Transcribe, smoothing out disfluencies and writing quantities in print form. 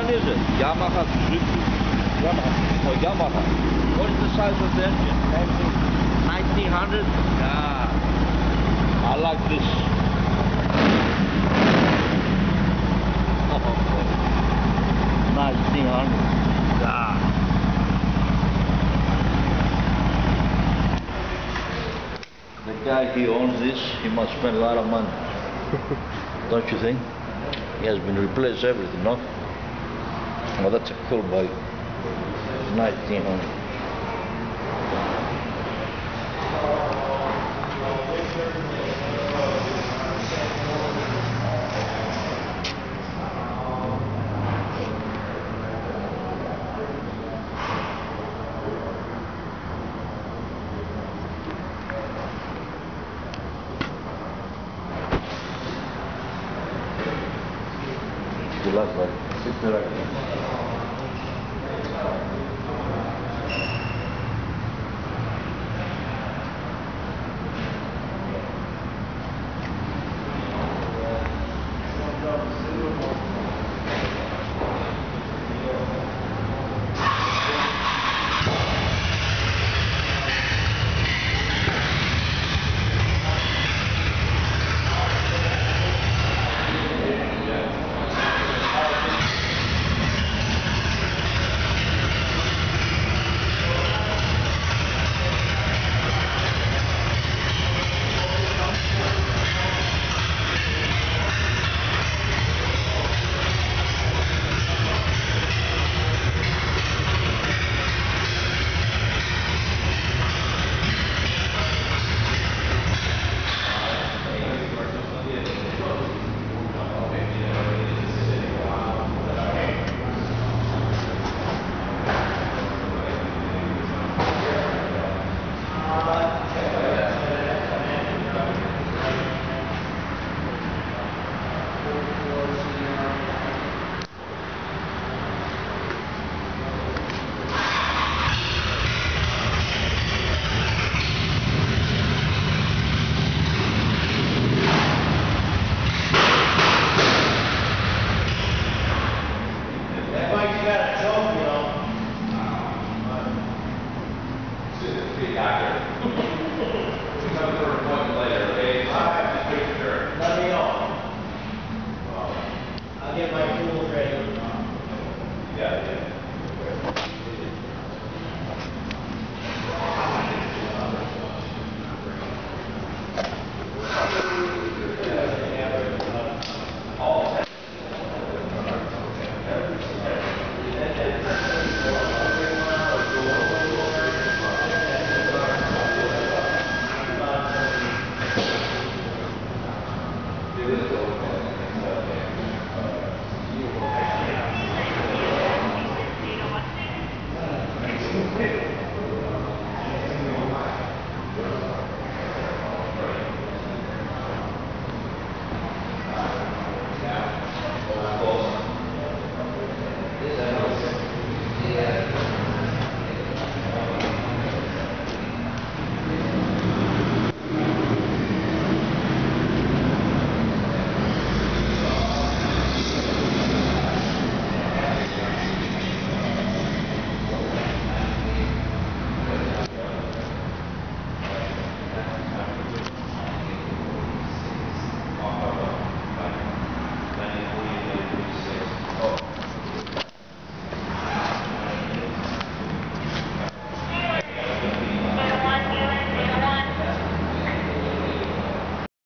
one is it? Yamaha, Suzuki? Yamaha. Oh, Yamaha. What is the size of the engine? 1900? Yeah. I like this. Oh, 1900. Yeah. The guy he owns this, he must spend a lot of money. Don't you think? He has been replaced everything, no? Oh, that's a cool bike. 1900. Good luck, bud. Sit there.